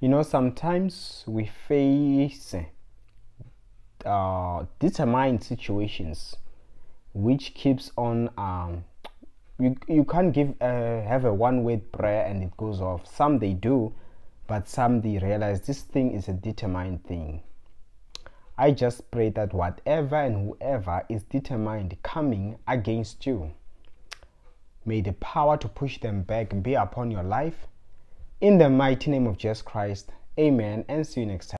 Sometimes we face determined situations which keeps on you can't have a one-word prayer and it goes off. Some they do, but some they realize this thing is a determined thing. I just pray that whatever and whoever is determined coming against you, may the power to push them back be upon your life. In the mighty name of Jesus Christ, amen, and see you next time.